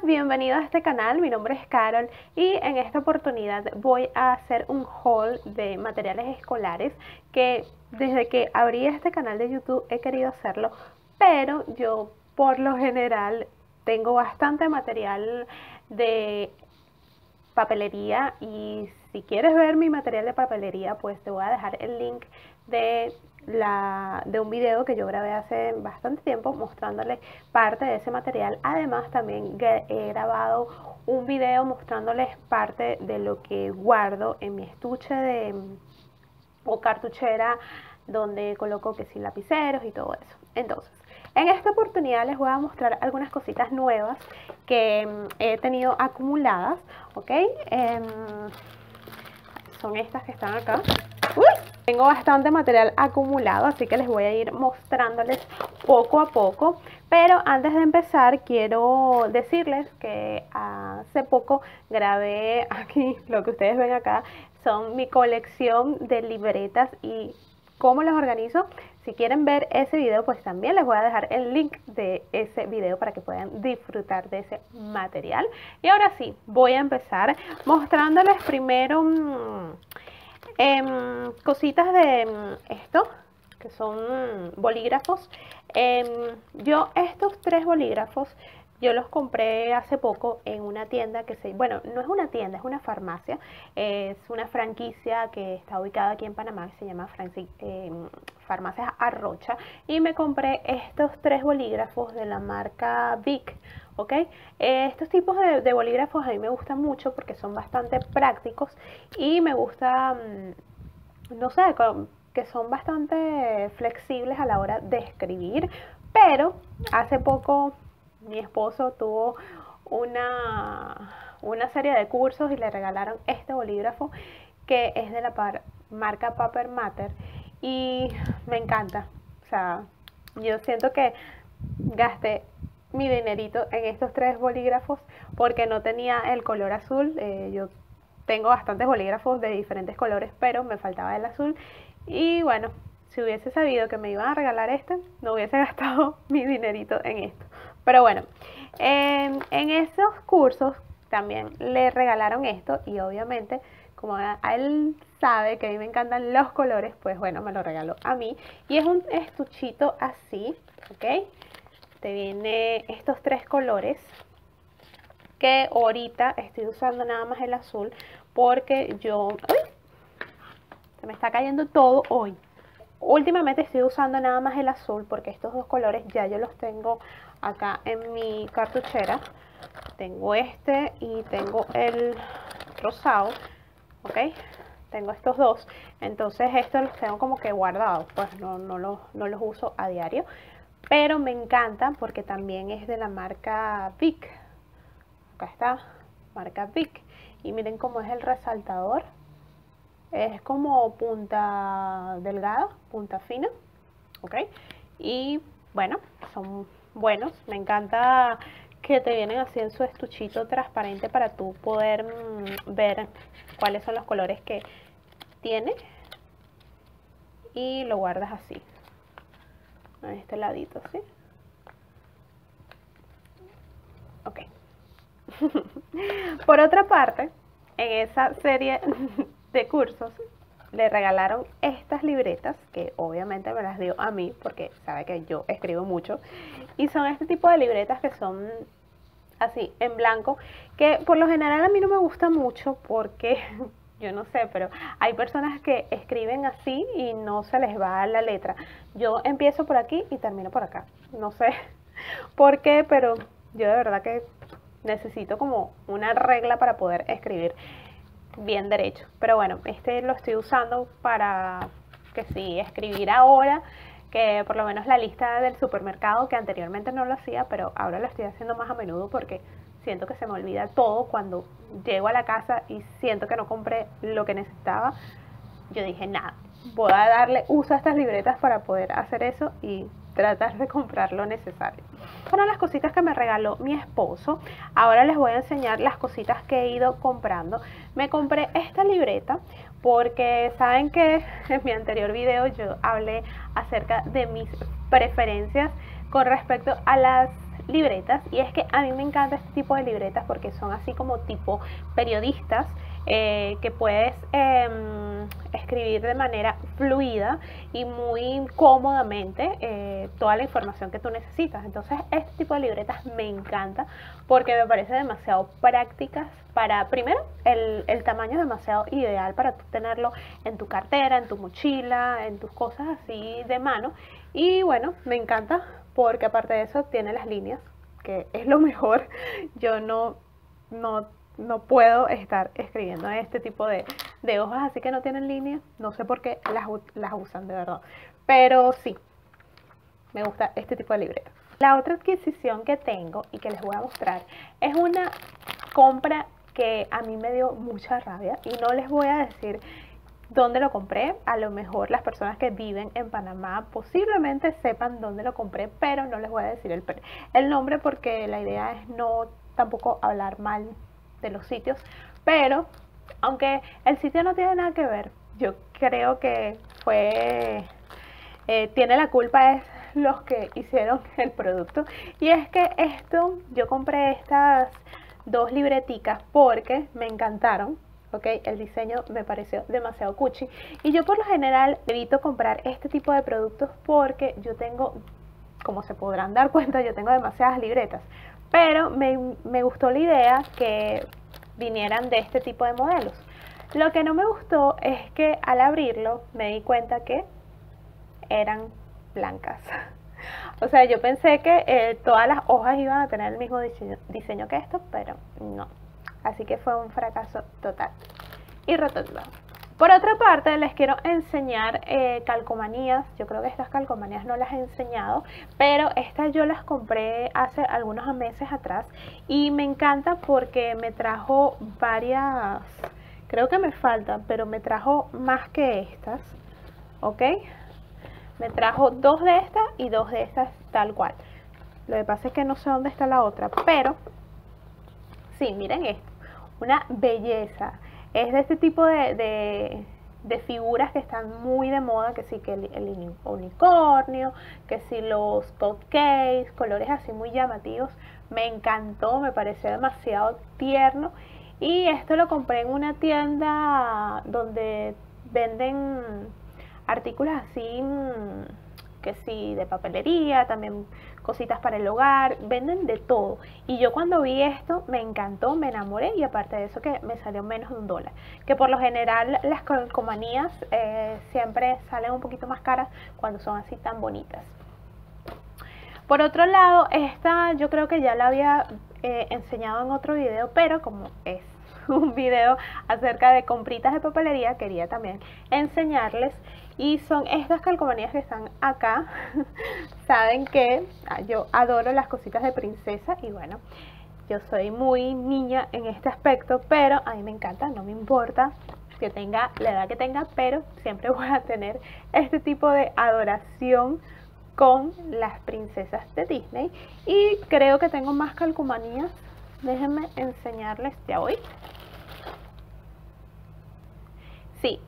bienvenido a este canal, mi nombre es Carol y en esta oportunidad voy a hacer un haul de materiales escolares que desde que abrí este canal de YouTube he querido hacerlo, pero yo por lo general tengo bastante material de papelería y si quieres ver mi material de papelería pues te voy a dejar el link de un video que yo grabé hace bastante tiempo mostrándoles parte de ese material. Además también he grabado un video mostrándoles parte de lo que guardo en mi estuche o cartuchera donde coloco que sí lapiceros y todo eso. Entonces, en esta oportunidad les voy a mostrar algunas cositas nuevas que he tenido acumuladas, ¿ok? Son estas que están acá. ¡Uy! Tengo bastante material acumulado, así que les voy a ir mostrándoles poco a poco. Pero antes de empezar, quiero decirles que hace poco grabé aquí, lo que ustedes ven acá, son mi colección de libretas y cómo las organizo. Si quieren ver ese video, pues también les voy a dejar el link de ese video para que puedan disfrutar de ese material. Y ahora sí, voy a empezar mostrándoles primero cositas de esto, que son bolígrafos. Yo estos tres bolígrafos yo los compré hace poco en una tienda bueno, no es una tienda, es una farmacia. Es una franquicia que está ubicada aquí en Panamá, que se llama Farmacias Arrocha. Y me compré estos tres bolígrafos de la marca Bic, ¿ok? Estos tipos de bolígrafos a mí me gustan mucho porque son bastante prácticos y me gusta, no sé, que son bastante flexibles a la hora de escribir. Pero hace poco mi esposo tuvo una serie de cursos y le regalaron este bolígrafo que es de la marca Paper Matter y me encanta. O sea, yo siento que gasté mi dinerito en estos tres bolígrafos porque no tenía el color azul. Yo tengo bastantes bolígrafos de diferentes colores, pero me faltaba el azul. Y bueno, si hubiese sabido que me iban a regalar este, no hubiese gastado mi dinerito en esto. Pero bueno, en esos cursos también le regalaron esto y obviamente como a él sabe que a mí me encantan los colores, pues bueno, me lo regaló a mí. Y es un estuchito así, ¿ok? Te viene estos tres colores que ahorita estoy usando nada más el azul porque yo... ¡Uy! Se me está cayendo todo hoy. Últimamente estoy usando nada más el azul porque estos dos colores ya yo los tengo acá en mi cartuchera. Tengo este y tengo el rosado, ¿ok? Tengo estos dos, entonces estos los tengo como que guardados, pues no los uso a diario. Pero me encanta porque también es de la marca Bic. Acá está, marca Bic. Y miren cómo es el resaltador. Es como punta delgada, punta fina, ¿ok? Y bueno, son buenos. Me encanta que te vienen así en su estuchito transparente para tú poder ver cuáles son los colores que tiene. Y lo guardas así, a este ladito, ¿sí? Ok. Por otra parte, en esa serie de cursos le regalaron estas libretas que obviamente me las dio a mí porque sabe que yo escribo mucho y son este tipo de libretas que son así en blanco, que por lo general a mí no me gusta mucho porque yo no sé, pero hay personas que escriben así y no se les va la letra. Yo empiezo por aquí y termino por acá, no sé por qué, pero yo de verdad que necesito como una regla para poder escribir bien derecho. Pero bueno, este lo estoy usando para que sí, escribir ahora, que por lo menos la lista del supermercado, que anteriormente no lo hacía, pero ahora lo estoy haciendo más a menudo porque siento que se me olvida todo cuando llego a la casa y siento que no compré lo que necesitaba. Yo dije, nada, voy a darle uso a estas libretas para poder hacer eso y tratar de comprar lo necesario. Fueron las cositas que me regaló mi esposo. Ahora les voy a enseñar las cositas que he ido comprando. Me compré esta libreta porque saben que en mi anterior video yo hablé acerca de mis preferencias con respecto a las libretas, y es que a mí me encanta este tipo de libretas porque son así como tipo periodistas, que puedes escribir de manera fluida y muy cómodamente toda la información que tú necesitas. Entonces este tipo de libretas me encanta porque me parece demasiado prácticas para, primero, el tamaño es demasiado ideal para tú tenerlo en tu cartera, en tu mochila, en tus cosas así de mano. Y bueno, me encanta porque aparte de eso tiene las líneas, que es lo mejor. Yo no puedo estar escribiendo en este tipo de hojas así que no tienen líneas. No sé por qué las usan de verdad, pero sí, me gusta este tipo de libretas. La otra adquisición que tengo y que les voy a mostrar es una compra que a mí me dio mucha rabia y no les voy a decir dónde lo compré. A lo mejor las personas que viven en Panamá posiblemente sepan dónde lo compré, pero no les voy a decir el nombre porque la idea es no tampoco hablar mal de los sitios, pero aunque el sitio no tiene nada que ver, yo creo que tiene la culpa es los que hicieron el producto. Y es que yo compré estas dos libreticas porque me encantaron. Okay, el diseño me pareció demasiado cuchi y yo por lo general evito comprar este tipo de productos porque yo tengo, como se podrán dar cuenta, yo tengo demasiadas libretas, pero me gustó la idea que vinieran de este tipo de modelos. Lo que no me gustó es que al abrirlo me di cuenta que eran blancas. O sea, yo pensé que todas las hojas iban a tener el mismo diseño que esto, pero no. Así que fue un fracaso total y rotundo. Por otra parte, les quiero enseñar calcomanías. Yo creo que estas calcomanías no las he enseñado, pero estas yo las compré hace algunos meses atrás y me encanta porque me trajo varias, creo que me faltan, pero me trajo más que estas, ¿ok? Me trajo dos de estas y dos de estas tal cual. Lo que pasa es que no sé dónde está la otra, pero sí, miren esto, una belleza. Es de este tipo de figuras que están muy de moda, que sí, que el unicornio, que sí los cupcakes, colores así muy llamativos. Me encantó, me pareció demasiado tierno. Y esto lo compré en una tienda donde venden artículos así, que sí, de papelería, también cositas para el hogar, venden de todo. Y yo cuando vi esto me encantó, me enamoré y aparte de eso que me salió menos de $1. Que por lo general las calcomanías siempre salen un poquito más caras cuando son así tan bonitas. Por otro lado, esta yo creo que ya la había enseñado en otro video, pero como es un video acerca de compritas de papelería, quería también enseñarles. Y son estas calcomanías que están acá. Saben que yo adoro las cositas de princesa y bueno, yo soy muy niña en este aspecto, pero a mí me encanta, no me importa que tenga la edad que tenga, pero siempre voy a tener este tipo de adoración con las princesas de Disney. Y creo que tengo más calcomanías, déjenme enseñarles ya hoy. Sí,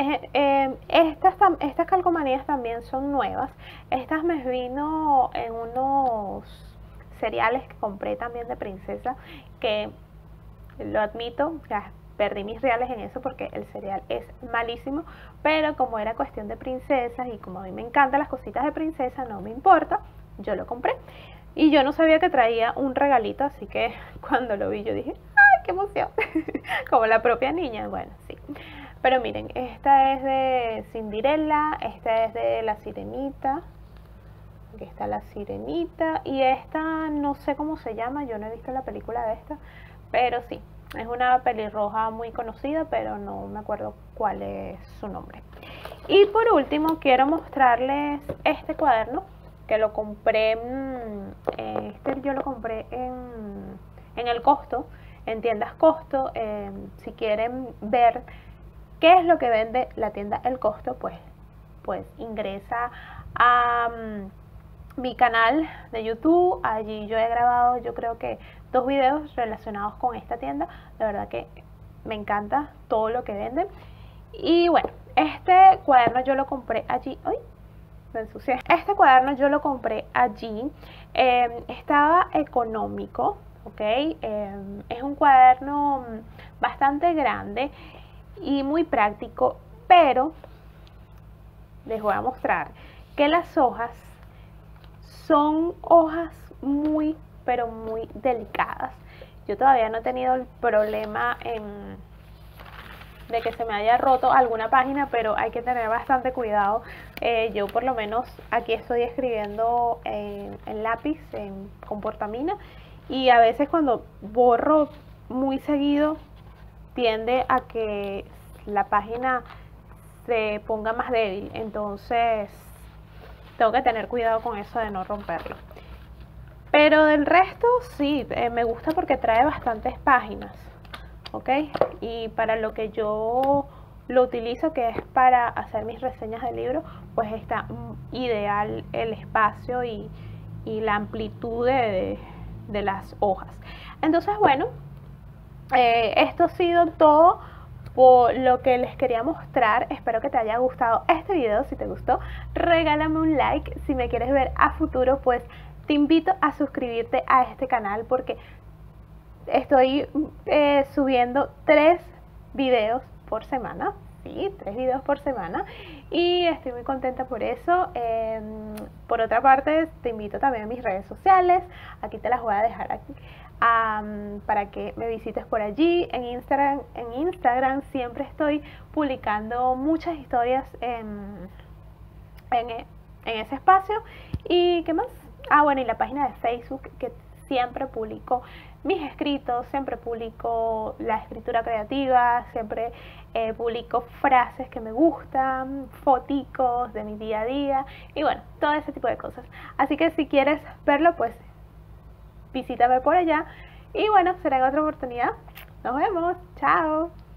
estas calcomanías también son nuevas. Estas me vino en unos cereales que compré también de princesa, que lo admito, ya perdí mis reales en eso porque el cereal es malísimo, pero como era cuestión de princesas y como a mí me encantan las cositas de princesa, no me importa, yo lo compré. Y yo no sabía que traía un regalito, así que cuando lo vi yo dije, ¡ay, qué emoción! Como la propia niña, bueno, sí. Pero miren, esta es de Cinderella, esta es de la Sirenita. Aquí está la Sirenita. Y esta no sé cómo se llama, yo no he visto la película de esta. Pero sí, es una pelirroja muy conocida, pero no me acuerdo cuál es su nombre. Y por último quiero mostrarles este cuaderno que lo compré, yo lo compré en el Costo, en tiendas Costo. Si quieren ver ¿qué es lo que vende la tienda El Costo? Pues ingresa a mi canal de YouTube. Allí yo he grabado, yo creo que 2 videos relacionados con esta tienda. De verdad que me encanta todo lo que venden. Y bueno, este cuaderno yo lo compré allí. ¡Ay! me ensucié. Este cuaderno yo lo compré allí, estaba económico, ¿ok? Es un cuaderno bastante grande y muy práctico, pero les voy a mostrar que las hojas son hojas muy, pero muy delicadas. Yo todavía no he tenido el problema de que se me haya roto alguna página, pero hay que tener bastante cuidado. Yo por lo menos aquí estoy escribiendo en lápiz, con portamina, y a veces cuando borro muy seguido tiende a que la página se ponga más débil, entonces tengo que tener cuidado con eso de no romperlo. Pero del resto sí, me gusta porque trae bastantes páginas, ¿ok? Y para lo que yo lo utilizo, que es para hacer mis reseñas de libros, pues está ideal el espacio y la amplitud de las hojas. Entonces, bueno, esto ha sido todo por lo que les quería mostrar. Espero que te haya gustado este video. Si te gustó, regálame un like. Si me quieres ver a futuro, pues te invito a suscribirte a este canal, porque estoy subiendo 3 videos por semana. Sí, 3 videos por semana, y estoy muy contenta por eso. Por otra parte, te invito también a mis redes sociales. Aquí te las voy a dejar aquí, para que me visites por allí. En Instagram siempre estoy publicando muchas historias en ese espacio. ¿Y qué más? Bueno, y la página de Facebook, que siempre publico mis escritos, siempre publico la escritura creativa, siempre publico frases que me gustan, foticos de mi día a día, y bueno, todo ese tipo de cosas. Así que si quieres verlo, pues visítame por allá. Y bueno, será en otra oportunidad. Nos vemos. Chao.